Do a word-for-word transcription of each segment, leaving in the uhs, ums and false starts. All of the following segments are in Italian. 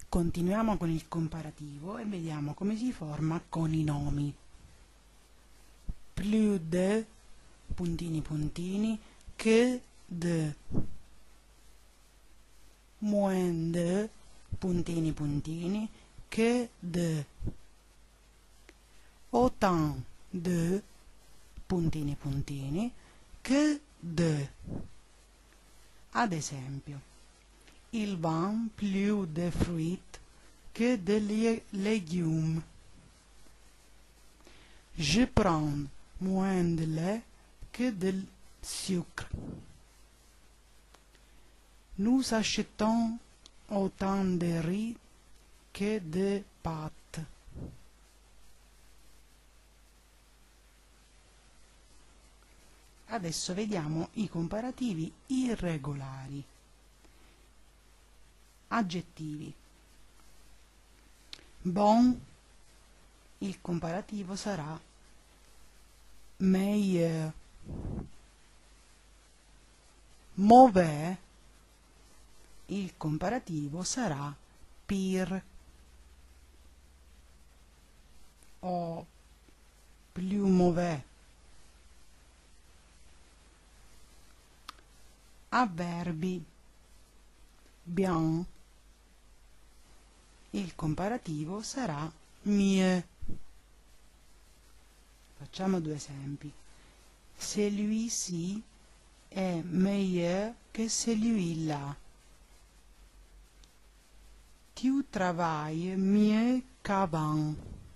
Continuiamo con il comparativo e vediamo come si forma con i nomi. Plus de, puntini puntini, que de, moins de, puntini puntini, que de, autant de, puntini puntini, que de. Ad esempio, il vend plus de fruits que de légumes. Je prends moins de lait que de sucre. Nous achetons autant de riz que de pâtes. Adesso vediamo i comparativi irregolari. Aggettivi. Bon, il comparativo sarà meilleur. Mauvais, il comparativo sarà pire. O plus mauvais. Avverbi. Bien, il comparativo sarà mieux. Facciamo due esempi. Celui-ci è meilleur que celui-là. Tu travailles mieux qu'avant.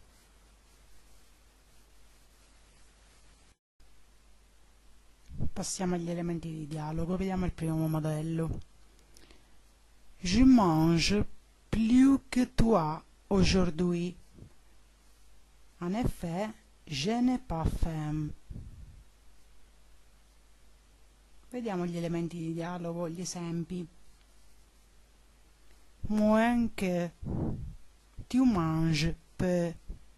Passiamo agli elementi di dialogo, vediamo il primo modello. Je mange plus que toi aujourd'hui. En effet, je n'ai pas faim. Vediamo gli elementi di dialogo, gli esempi. Moins que, tu manges peu.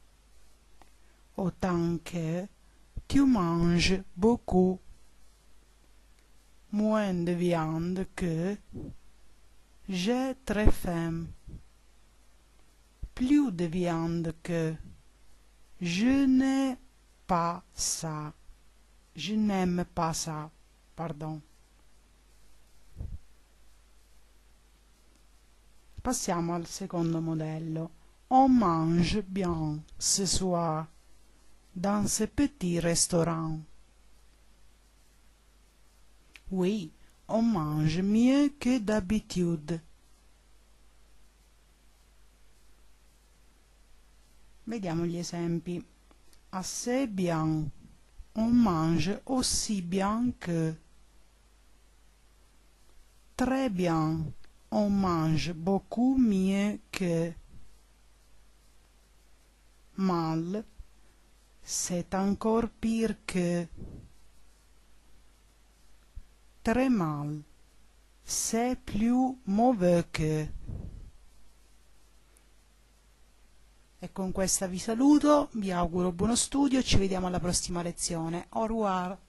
Autant que, tu manges beaucoup. Moins de viande que, j'ai très faim. Plus de viande que, je n'ai pas ça. Je n'aime pas ça. Pardon. Passiamo al secondo modello. On mange bien ce soir dans ce petit restaurant. Oui, on mange mieux que d'habitude. Vediamo gli esempi. Assez bien. On mange aussi bien que. Très bien. On mange beaucoup mieux que. Mal. C'est encore pire que. Très mal. C'est plus mauvais que. E con questa vi saluto, vi auguro buono studio e ci vediamo alla prossima lezione. Au revoir!